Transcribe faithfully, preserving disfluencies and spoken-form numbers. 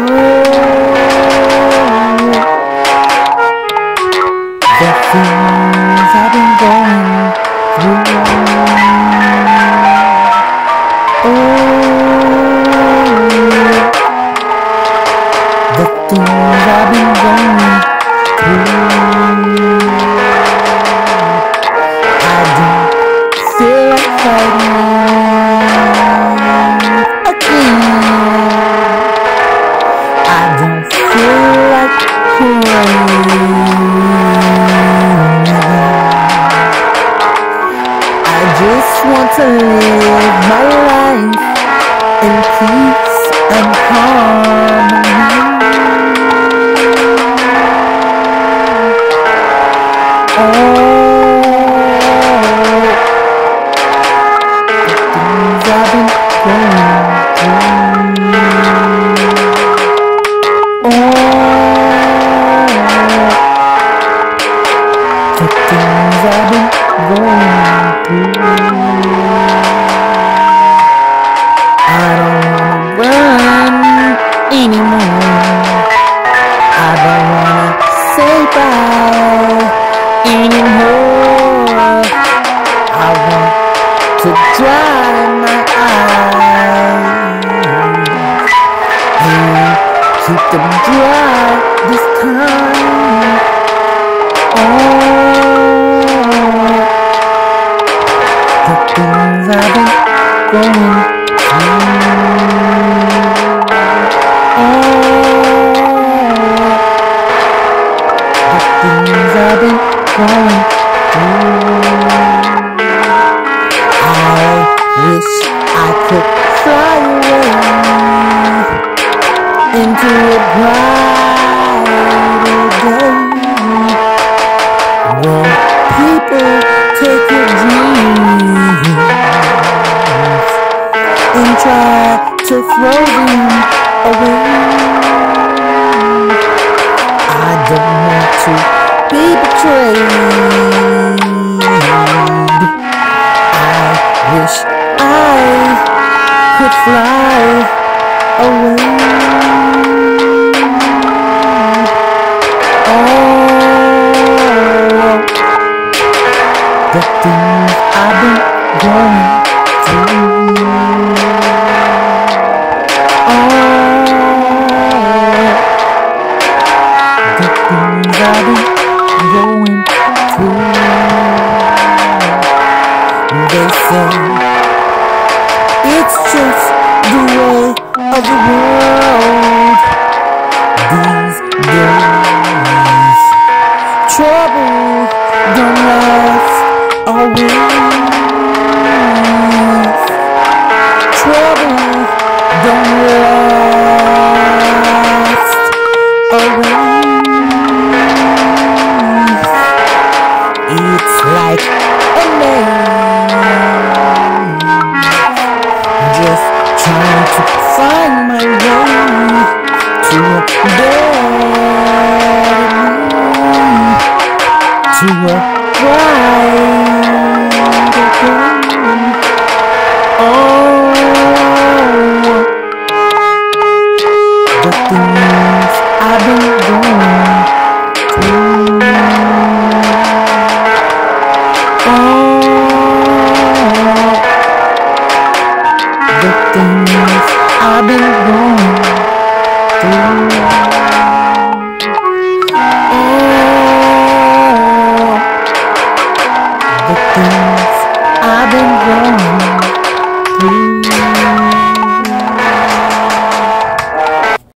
the things I've been going through. The things I've been going through. I don't feel like fighting again. I don't feel like crying. I just want to live my life in peace and harmony. Oh, the things I've been going through. Oh, the things I've been going through. I don't wanna run anymore. I don't wanna say bye anymore. I want to dry my eyes. Hey, keep them dry this time. Oh, the things I've been going through. Oh, the things I've been going through. I wish I could fly away into a brighter day, where people take your dreams and try to throw them away. I don't want to be betrayed. I wish I could fly away. Oh, the things I've been going through. Oh, the things I've been going through. They say it's just the way of the world these days. Trouble don't last always. Trouble don't last always. It's like a maze, just trying to find my way to a better, to a brighter day. Oh, the things I've been going through. The things I've been going through.